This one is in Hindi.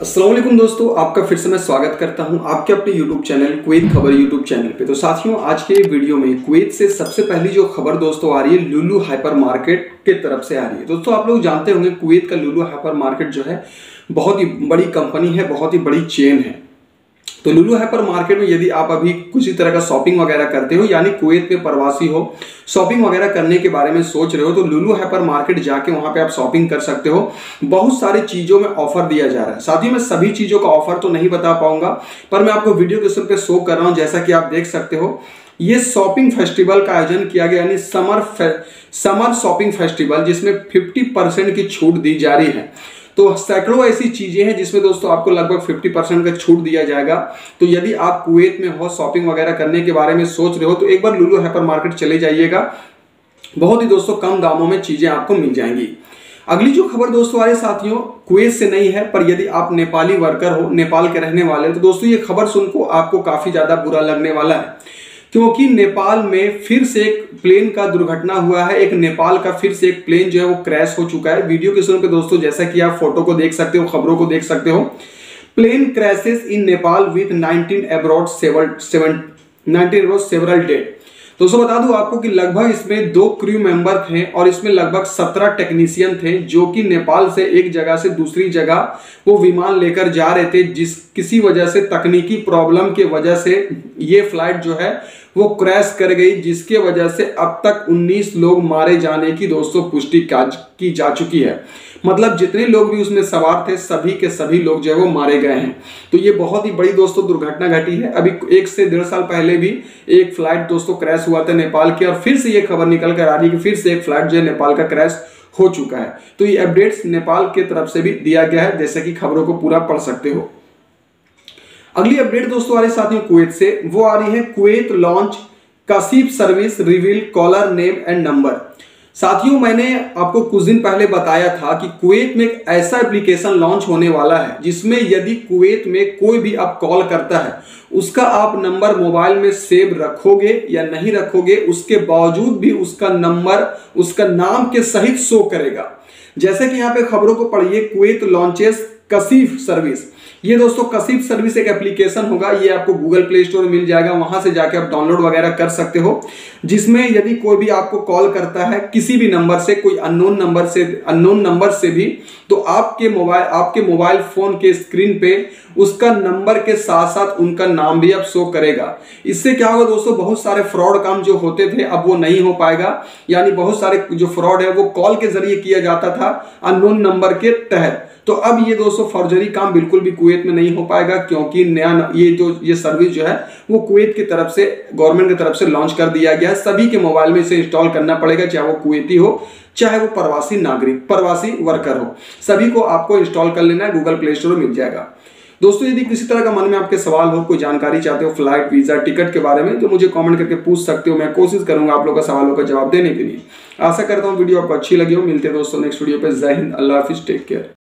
अस्सलाम वालेकुम दोस्तों, आपका फिर से मैं स्वागत करता हूं आपके अपने YouTube channel Kuwait Khabar YouTube channel पे। तो साथियों, आज के वीडियो में कुवैत से सबसे पहली जो खबर दोस्तों आ रही है लुलु हाइपर मार्केट के तरफ से आ रही है। दोस्तों, आप लोग जानते होंगे कुवैत का लुलु हाइपर मार्केट जो है बहुत ही बड़ी कंपनी है, बहुत ही बड़ी चेन है। तो लुलु हाइपर मार्केट में यदि आप अभी किसी तरह का शॉपिंग वगैरह करते हो, यानी कुवैत में प्रवासी हो, शॉपिंग वगैरह करने के बारे में सोच रहे हो, तो लुलु हाइपर मार्केट जाके वहां पे आप शॉपिंग कर सकते हो। बहुत सारी चीजों में ऑफर दिया जा रहा है। साथ ही मैं सभी चीजों का ऑफर तो नहीं बता पाऊंगा, पर मैं आपको वीडियो के पे शो कर रहा हूं। जैसा कि आप देख सकते हो, ये शॉपिंग फेस्टिवल का आयोजन किया गया, यानी समर शॉपिंग फेस्टिवल, जिसमें 50% की छूट दी जा रही है। तो सैकड़ों ऐसी चीजें हैं जिसमें दोस्तों आपको लगभग 50% का छूट दिया जाएगा। तो यदि आप कुवैत में हो, शॉपिंग वगैरह करने के बारे में सोच रहे हो, तो एक बार लुलु हाइपर मार्केट चले जाइएगा। बहुत ही दोस्तों कम दामों में चीजें आपको मिल जाएंगी। अगली जो खबर दोस्तों आ रही साथियों, कुवैत से नहीं है, पर यदि आप नेपाली वर्कर हो, नेपाल के रहने वाले हो, तो दोस्तों ये खबर सुनकर आपको काफी ज्यादा बुरा लगने वाला है, क्योंकि नेपाल में फिर से एक प्लेन का दुर्घटना हुआ है। एक नेपाल का फिर से एक प्लेन जो है वो क्रैश हो चुका है। वीडियो के शुरू पे दोस्तों, जैसा कि आप फोटो को देख सकते हो, खबरों को देख सकते हो, plane crashes in Nepal with 19 abroad several dead. दोस्तों बता दूं आपको कि लगभग इसमें 2 क्रू मेंबर थे और इसमें लगभग 17 टेक्नीशियन थे, जो कि नेपाल से एक जगह से दूसरी जगह वो विमान लेकर जा रहे थे। किसी वजह से, तकनीकी प्रॉब्लम के वजह से ये फ्लाइट जो है वो क्रैश कर गई, जिसके वजह से अब तक 19 लोग मारे जाने की दोस्तों पुष्टि की जा चुकी है। मतलब जितने लोग भी उसमें सवार थे, सभी के सभी लोग जो है वो मारे गए हैं। तो ये बहुत ही बड़ी दोस्तों दुर्घटना घटी है। अभी 1 से 1.5 साल पहले भी एक फ्लाइट दोस्तों क्रैश हुआ था नेपाल के, और फिर से ये खबर निकल कर आ रही है कि फिर से एक फ्लाइट जो है नेपाल का क्रैश हो चुका है। तो ये अपडेट्स नेपाल की तरफ से भी दिया गया है, जैसे कि खबरों को पूरा पढ़ सकते हो। अगली अपडेट दोस्तों आ रही साथियों कुवैत से, वो आ रही है Kuwait launch Kashif service reveal caller name and number. साथियों, मैंने आपको कुछ दिन पहले बताया था कि कुवैत में एक ऐसा एप्लीकेशन लॉन्च होने वाला है, जिसमें यदि कुवैत में कोई भी आप कॉल करता है, उसका आप नंबर मोबाइल में सेव रखोगे या नहीं रखोगे, उसके बावजूद भी उसका नंबर उसका नाम के सहित शो करेगा। जैसे कि यहाँ पे खबरों को पढ़िए, कुवैत लॉन्चेस काशिफ सर्विस। ये दोस्तों काशिफ सर्विस एक एप्लीकेशन होगा, ये आपको गूगल प्ले स्टोर में मिल जाएगा, वहां से जाके आप डाउनलोड वगैरह कर सकते हो। जिसमें यदि कोई भी आपको कॉल करता है किसी भी नंबर से, कोई अननोन नंबर से भी, तो आपके मोबाइल फोन के स्क्रीन पे उसका नंबर के साथ साथ उनका नाम भी अब शो करेगा। इससे क्या होगा दोस्तों, बहुत सारे फ्रॉड काम जो होते थे अब वो नहीं हो पाएगा। यानी बहुत सारे जो फ्रॉड है वो कॉल के जरिए किया जाता था अननोन नंबर के तहत। तो अब ये दोस्तों फर्जरी काम बिल्कुल भी कुवैत में नहीं हो पाएगा, क्योंकि नया ये सर्विस जो है वो कुवैत की तरफ से, गवर्नमेंट की तरफ से लॉन्च कर दिया गया है। सभी के मोबाइल में इसे इंस्टॉल करना पड़ेगा, चाहे वो कुवैती हो, चाहे वो प्रवासी नागरिक, प्रवासी वर्कर हो, सभी को आपको इंस्टॉल कर लेना है। गूगल प्ले स्टोर में मिल जाएगा। दोस्तों, यदि किसी तरह का मन में आपके सवाल हो, कोई जानकारी चाहते हो फ्लाइट, वीजा, टिकट के बारे में, तो मुझे कमेंट करके पूछ सकते हो। मैं कोशिश करूंगा आप लोगों का सवालों का जवाब देने के लिए। आशा करता हूं वीडियो आपको अच्छी लगी हो। मिलते हैं दोस्तों नेक्स्ट वीडियो पे। जय हिंद, अल्लाह हाफिज, टेक केयर।